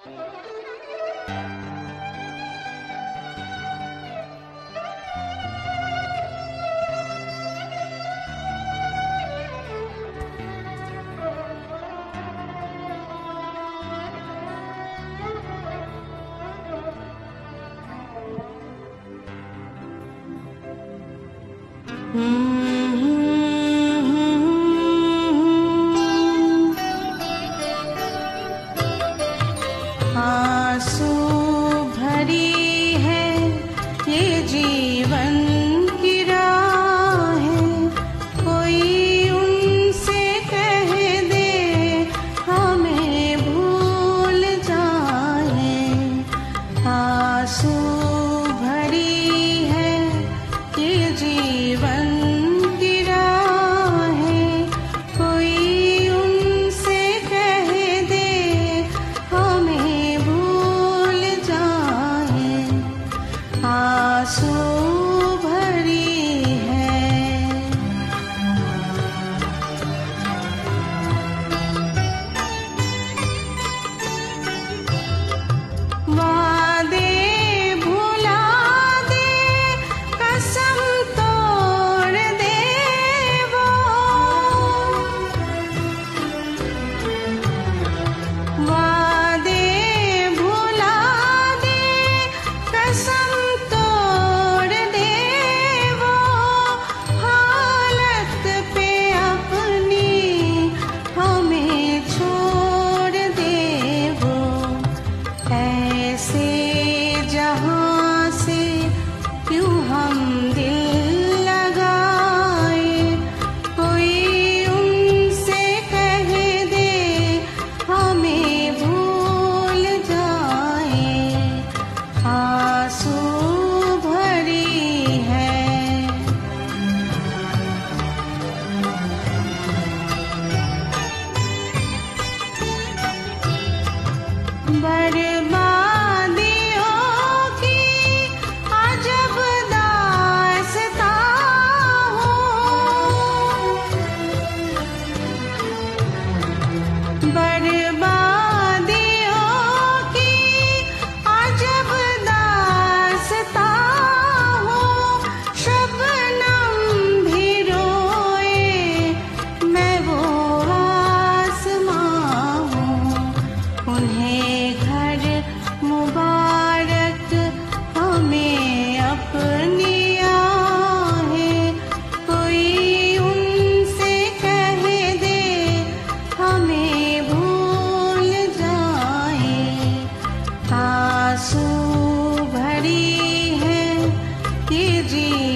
आंसू भरी है ये जीवन की राहें, कोई उनसे कह दे हमें भूल जाए। आंसू भरी है ये जीवन की राहें, कोई उनसे कह दे हमें भूल जाए। आंसू भरी है। वादे भुला दे, कसम तोड़ दे वो, वादे भुला दे, कसम तोड़ दे वो, हालत पे अपनी हमें छोड़ दे वो। ऐसे जहां से क्यों हम दिल लगाए, कोई उनसे कह दे हमें भूल जाए। आंसू भरी है। बर्बादियों की अजब दास्तां हो, बर्बादियों की अजब दास्तां हो। शबनम भी रोए, मैं वो आसमां हूँ। उन्हें घर मुबारक, हमें अपनी आहें, कोई उनसे कह दे हमें भूल जाए। आंसू भरी है ये जी